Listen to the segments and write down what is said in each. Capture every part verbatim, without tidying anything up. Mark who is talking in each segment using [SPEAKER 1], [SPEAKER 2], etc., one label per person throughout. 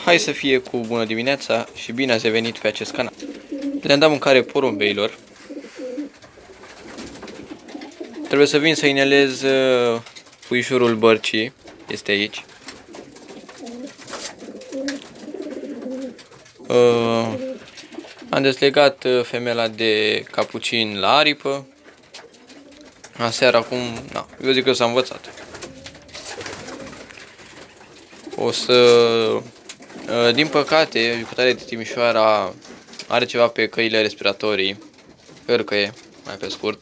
[SPEAKER 1] Hai să fie cu bună dimineața și bine ați venit pe acest canal. Le-am dat mâncare porumbeilor. Trebuie să vin să inelez uh, puișorul bărcii. Este aici. Uh, am deslegat uh, femela de capucin la aripă. Aseară acum, na, eu zic că s-a învățat. O să... Din păcate, jucătarea de Timișoara are ceva pe căile respiratorii. Hârcăie, mai pe scurt.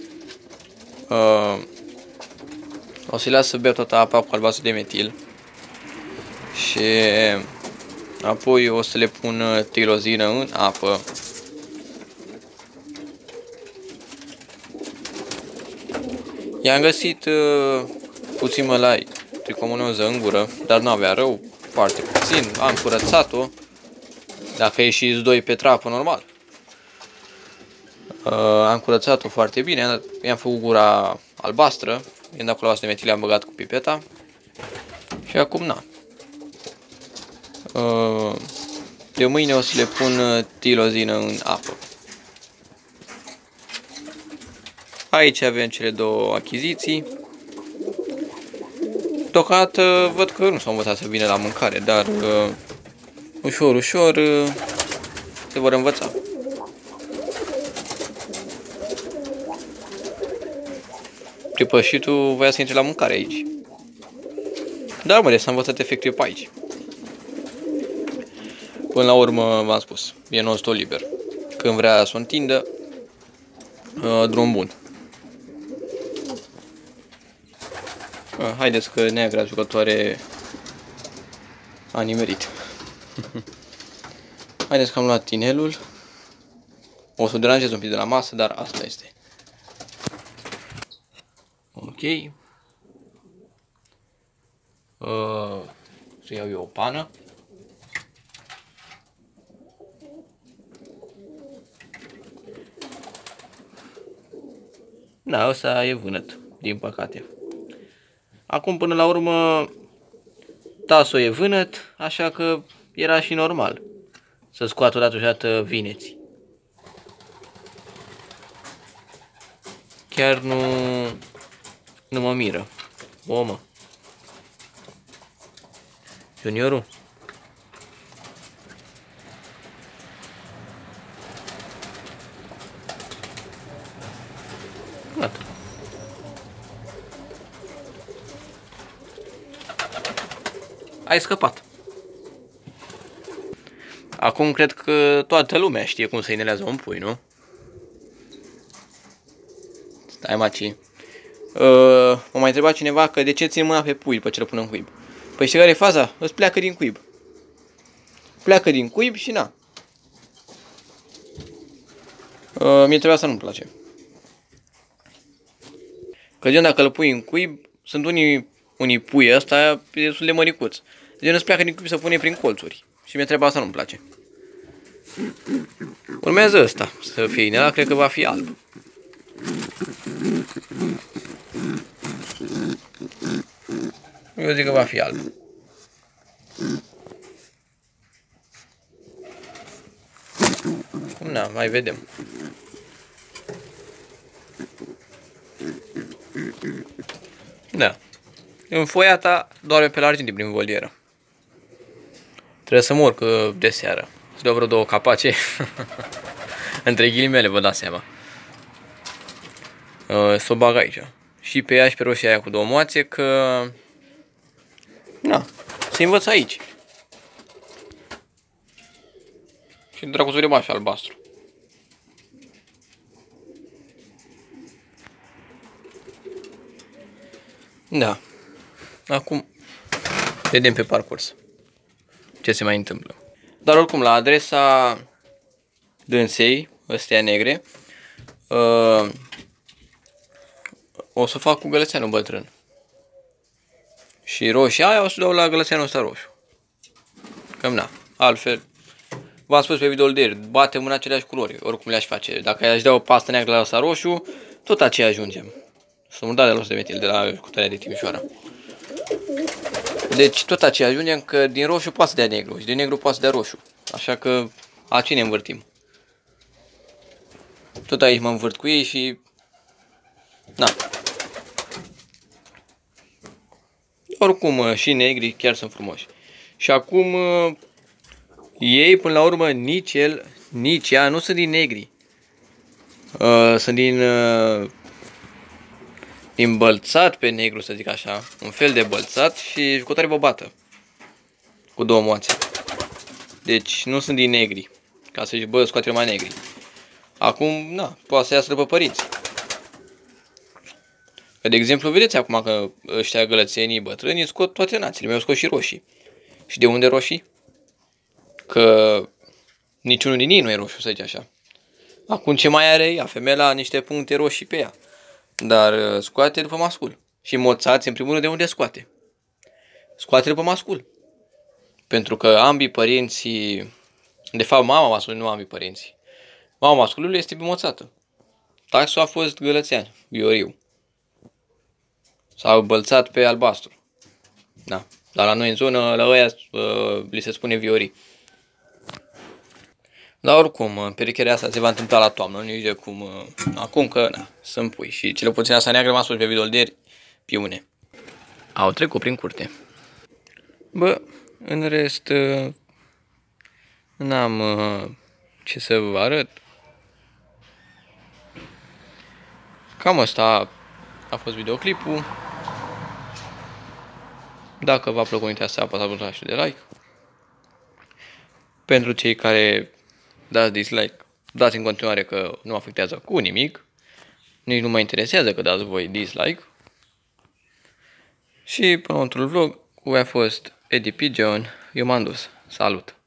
[SPEAKER 1] O să-i las să bea toată apa cu albastru de metil. Și apoi o să le pun tilozină în apă. I-am găsit puțin mălai tricomonoză în gură, dar nu avea rău. Foarte puțin, am curățat-o. Dacă ieșiți doi pe trapă, normal. uh, Am curățat-o foarte bine. I-am făcut gura albastră. I-am dat cu albastru de metil, am băgat cu pipeta. Și acum na. uh, De mâine o să le pun tilozină în apă. Aici avem cele două achiziții. Deocamdată văd că nu s-au învățat să vină la mâncare, dar uh, ușor, ușor uh, se vor învăța. Pripășitul voia să intre la mâncare aici. Dar mă, s-a învățat efectiv pe aici. Până la urmă, v-am spus, e non-stop liber. Când vrea să o întindă, uh, drum bun. Haideți că neagra jucătoare a nimerit. Haideți că am luat tinelul. O să o deranjez un pic de la masă, dar asta este. Ok. Uh, să iau eu o pană. Da, ăsta e vânăt, din păcate. Acum, până la urmă, tasul e vânăt, așa că era și normal să scoată odată și odată vineți. Chiar nu, nu mă miră. O, mă. Juniorul? Gata. Ai scăpat. Acum cred că toată lumea știe cum să inelează un pui, nu? Stai, maci. Uh, mă mai întreba cineva că de ce țin mâna pe pui după ce îl pun în cuib. Păi știi care e faza? Îți pleacă din cuib. Pleacă din cuib și na. Uh, mie trebuia să nu-mi place. Că gen dacă îl pui în cuib, sunt unii, unii pui ăsta destul de măricuți. Gen îți pleacă din cuib să pune prin colțuri. Și mi-e treaba asta nu-mi place. Urmează ăsta să fie inelat, cred că va fi alb. Eu zic că va fi alb. Na, mai vedem. Da. Înfoiata doarme pe l'argint prin volieră. Trebuie să mor că de seară. Să dau vreo două capace. Între ghilimele vă dați seama. Uh, să o bag aici. Și pe ea și pe roșia aia cu două moațe că... Na, se învăță aici. Și dracu de baș albastru. Da. Acum vedem pe parcurs ce se mai întâmplă. Dar oricum, la adresa dânsei, ăstea negre, uh, o să fac cu gălățeanul bătrân. Și roșia aia o să dau la gălățeanul ăsta roșu. Cam na, altfel, v-am spus pe videoul de ieri, batem în aceleași culori, oricum le-aș face. Dacă i-aș da o pastă neagră la ăsta roșu, tot aceea ajungem. Sunt murdare de los de metil de la jucătarea de Timișoara. Deci tot aceea ajungem că din roșu poate să dea negru și din negru poate să dea roșu. Așa că a cine învârtim? Tot aici mă învârt cu ei și... Na. Oricum și negri chiar sunt frumoși. Și acum ei până la urmă nici el, nici ea nu sunt din negri. Uh, sunt din... Uh, din bălțat pe negru, să zic așa. Un fel de bălțat și jucătoare băbată. Cu două moațe. Deci nu sunt din negri. Ca să zici, bă, scoate mai negri. Acum, na, poate să iasă după părinți. Că, de exemplu, vedeți acum că ăștia gălățenii bătrânii scot toate națiile. Mi-au scos și roșii. Și de unde roșii? Că niciunul din ei nu e roșu, să zic așa. Acum ce mai are ea? Femeia niște puncte roșii pe ea. Dar scoate după mascul. Și moțați, în primul rând, de unde scoate? Scoate după mascul. Pentru că ambii părinții... De fapt, mama masculului, nu ambii părinții. Mama masculului este moțată. Taxul a fost gălățean, vioriu. S-au bălțat pe albastru. Da. Dar la noi în zonă, la ăia uh, li se spune viorii. Dar oricum, perecherea asta se va întâmpla la toamnă, nici de cum... Uh, acum că, na, sunt pui. Și cele puțin asta neagră m-a spus pe videoul de ieri, piune. Au trecut prin curte. Bă, în rest... Uh, n-am uh, ce să vă arăt. Cam asta a fost videoclipul. Dacă v-a plăcut mintea asta, apăsați butonul de like. Pentru cei care dați dislike, dați în continuare că nu afectează cu nimic. Nici nu mă interesează că dați voi dislike. Și până într-un vlog, cu a fost Eddie Pigeon, eu m-am dus. Salut!